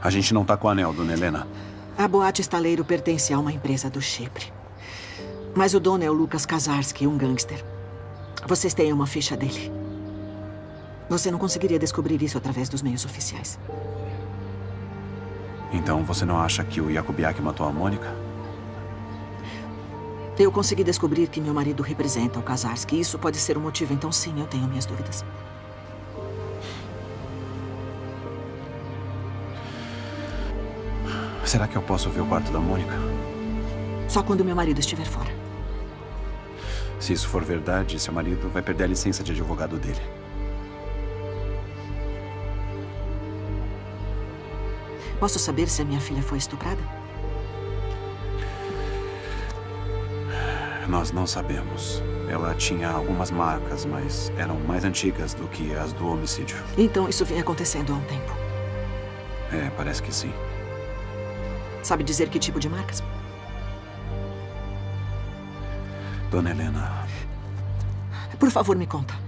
A gente não tá com o anel, dona Helena. A boate estaleiro pertence a uma empresa do Chipre. Mas o dono é o Lucas Kazarski, um gangster. Vocês têm uma ficha dele. Você não conseguiria descobrir isso através dos meios oficiais. Então você não acha que o Jakubiak matou a Mônica? Eu consegui descobrir que meu marido representa o Kazarski. Isso pode ser um motivo, então sim, eu tenho minhas dúvidas. Será que eu posso ver o quarto da Mônica? Só quando meu marido estiver fora. Se isso for verdade, seu marido vai perder a licença de advogado dele. Posso saber se a minha filha foi estuprada? Nós não sabemos. Ela tinha algumas marcas, mas eram mais antigas do que as do homicídio. Então isso vem acontecendo há um tempo. É, parece que sim. Sabe dizer que tipo de marcas? Dona Helena... Por favor, me conta.